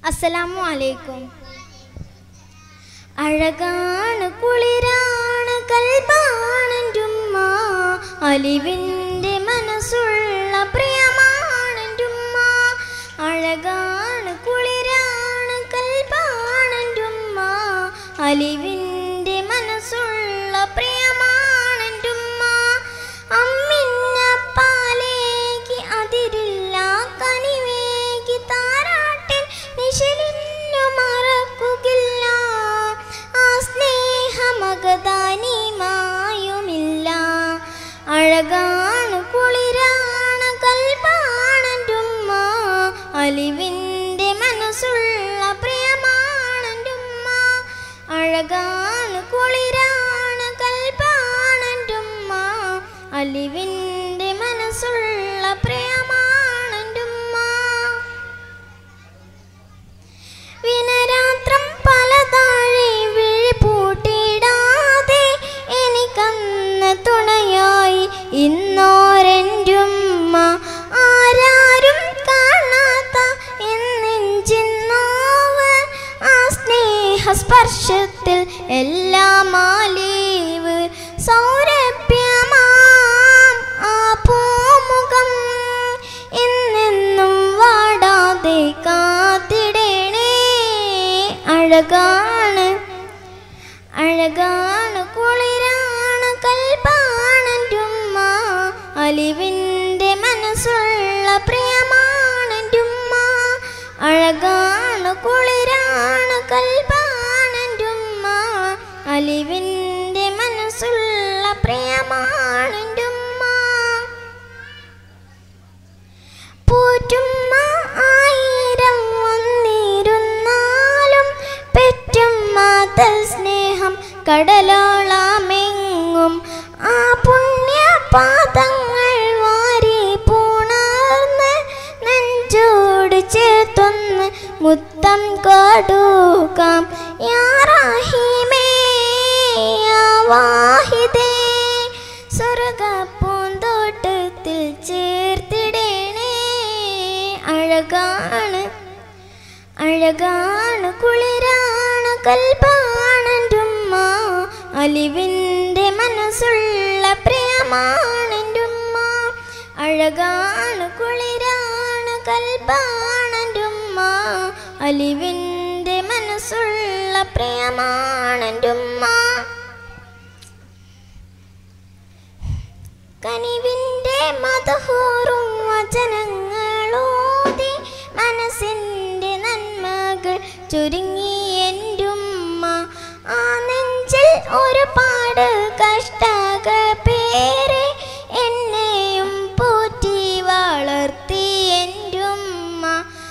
അസ്സലാമു അലൈക്കും. അഴകാണ് കുളിരാണ് കൽബാണെൻ്റുമ്മ, അലിവിൻ്റെ മനസ്സുള്ള പ്രിയമാണെൻ്റുമ്മ. അഴകാണ് കുളിരാണ് കൽബാണെൻ്റുമ്മ, അലിവിൻ്റെ മനസ്സുള്ള പ്രിയമാണെൻ്റുമ്മ. അമ്മിഞ്ഞ പാലേക്ക് അതിരില്ല കനിവേകി താരാട്ടിൻ നിശലിന്നു മറക്കുകയില്ല. ആ സ്നേഹമകദാനിമായുമില്ല. അഴകാണ് കുളിരാണ് കൽബാണെൻ്റുമ്മ, അലിവിൻ്റെ മനസ്സുള്ള പ്രിയമാണെൻ്റുമ്മ. അഴകാണ് കുളിരാണ് കൽബാണെൻ്റുമ്മ, അലിവിൻ്റെ മനസ്സുള്ള പ്രിയമാണെൻ്റുമ്മ. വിനരാത്രം പലതാഴെ വിഴിപൂട്ടിടാതെ എനിക്കന്ന് തുണയായി ഇന്നോരെൻ്റുമ്മ. ആരാരും കാണാത്ത എന്നെഞ്ചിന്നോവ്, ആ സ്നേഹസ്പർശത്തിൽ എല്ലാം ആലീവ്. സൗരഭ്യമാം ആ പൂമുഖം എന്നെന്നും വാടാതെ കാത്തിടണേ. അഴകാണ് അഴകാണ് കുളിരാണ് കൽബാണെൻ്റുമ്മ, അലിവിൻ്റെ മനസ്സുള്ള പ്രിയമാണെൻ്റുമ്മ. അഴകാണ് കുളിരാണ് കൽബാണെൻ്റുമ്മ, അലിവിൻ്റെ മനസ്സുള്ള പ്രിയമാണെൻ്റുമ്മ. പോറ്റുമ്മ ആയിരം വന്നിരുന്നാലും പെറ്റുമ്മ തൽ സ്നേഹം കടലോളമെങ്ങും. ആ പുണ്യപാദങ്ങൾ വാരി പുണർന്ന് നെഞ്ചോട് ചേർത്തൊന്ന് മുത്തം കൊടുക്കാം. യാ റഹീമേ യാ വാഹിദേ, സ്വർഗ്ഗപ്പൂന്തോട്ടത്തിൽ ചേർത്തിടണേ. അഴകാണ് അഴകാണ് കുളിരാണ് കൽബാണെൻ്റുമ്മ, അലിവിൻ്റെ മനസ്സുള്ള പ്രിയമാണെൻ്റുമ്മ. അഴകാണ് കുളിരാണ് കൽബാണെൻ്റുമ്മ, അലിവിൻ്റെ മനസ്സുള്ള പ്രിയമാണെൻ്റുമ്മ. കനിവിൻ്റെ മദഹൂറും വചനങ്ങളോതി മനസ്സിൻ്റെ നന്മകൾ ചുരുങ്ങി എൻ്റുമ്മ. ആ നെഞ്ചിൽ ഒരുപാട് കഷ്ടകൾ പേരെ എന്നെയും പോറ്റി വളർത്തി എൻ്റുമ്മ.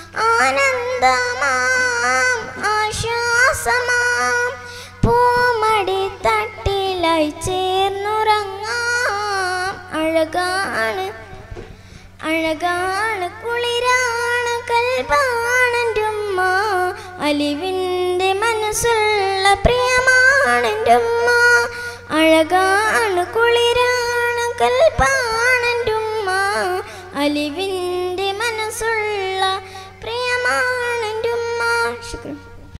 ആനന്ദമാം ആശ്വാസമാം പൂമടി തട്ടിലായി ചേർന്നുറങ്ങാം. അഴകാണ് അഴകാണ് കുളിരാണ് കൽബാണെൻ്റുമ്മ, അലിവിൻ്റെ മനസ്സുള്ള പ്രിയമാണെൻ്റുമ്മ. അഴകാണ് കുളിരാണ് കൽബാണെൻ്റുമ്മ, അലിവിൻ്റെ മനസ്സുള്ള